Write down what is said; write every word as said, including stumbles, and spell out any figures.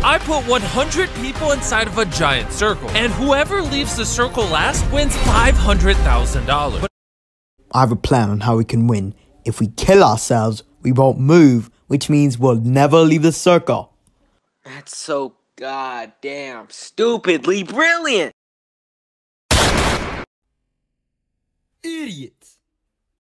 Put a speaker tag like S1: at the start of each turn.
S1: I put one hundred people inside of a giant circle, and whoever leaves the circle last wins five hundred thousand dollars.
S2: I have a plan on how we can win. If we kill ourselves, we won't move, which means we'll never leave the circle.
S3: That's so goddamn stupidly brilliant!
S1: Idiot!